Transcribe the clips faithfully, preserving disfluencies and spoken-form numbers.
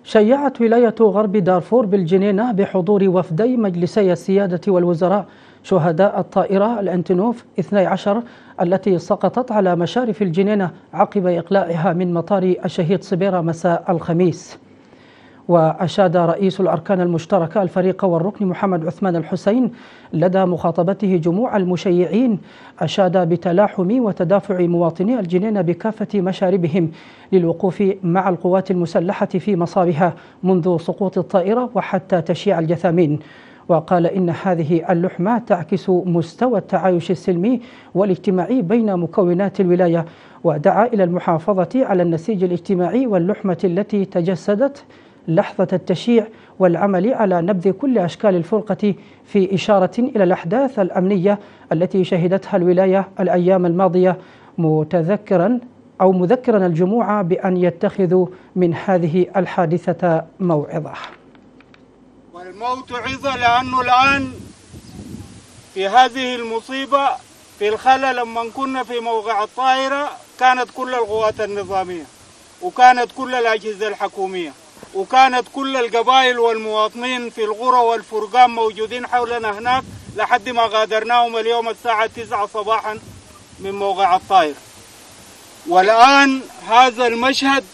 شيعت ولاية غرب دارفور بالجنينة بحضور وفدي مجلسي السيادة والوزراء شهداء الطائرة الأنتونوف اثني عشر التي سقطت على مشارف الجنينة عقب إقلاعها من مطار الشهيد صبيرة مساء الخميس. وأشاد رئيس الأركان المشتركة الفريق والركن محمد عثمان الحسين لدى مخاطبته جموع المشيعين، أشاد بتلاحم وتدافع مواطني الجنينة بكافة مشاربهم للوقوف مع القوات المسلحة في مصابها منذ سقوط الطائرة وحتى تشييع الجثامين. وقال إن هذه اللحمة تعكس مستوى التعايش السلمي والاجتماعي بين مكونات الولاية، ودعا إلى المحافظة على النسيج الاجتماعي واللحمة التي تجسدت لحظة التشييع والعمل على نبذ كل أشكال الفرقة، في إشارة إلى الأحداث الأمنية التي شهدتها الولاية الأيام الماضية، متذكرا أو مذكرا الجموع بأن يتخذوا من هذه الحادثة موعظة. والموت عظة، لأنه الآن في هذه المصيبة في الخلل لما كنا في موقع الطائرة كانت كل القوات النظامية وكانت كل الأجهزة الحكومية وكانت كل القبائل والمواطنين في القرى والفرقان موجودين حولنا هناك لحد ما غادرناهم اليوم الساعة تسعة صباحا من موقع الطائرة. والآن هذا المشهد،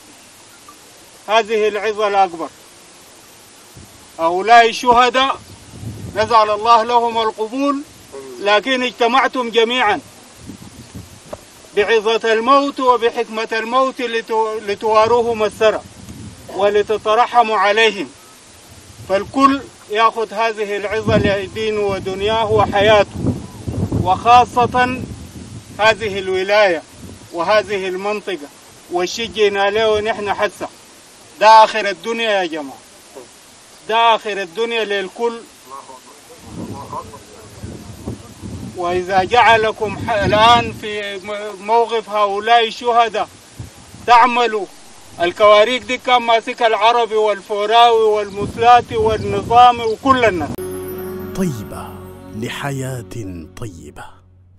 هذه العظة الأكبر. هؤلاء الشهداء نزل الله لهم القبول، لكن اجتمعتم جميعا بعظة الموت وبحكمة الموت لتواروهم الثرى ولتترحموا عليهم، فالكل يأخذ هذه العظة لدينه ودنياه وحياته، وخاصة هذه الولاية وهذه المنطقة والشجينا له نحن حسا. ده آخر الدنيا يا جماعة، ده آخر الدنيا للكل. وإذا جعلكم الآن في موقف هؤلاء الشهداء تعملوا الكواريك دي، كان ماسك العربي والفوراوي والمثلاتي والنظامي وكل الناس. طيبة لحياة طيبة.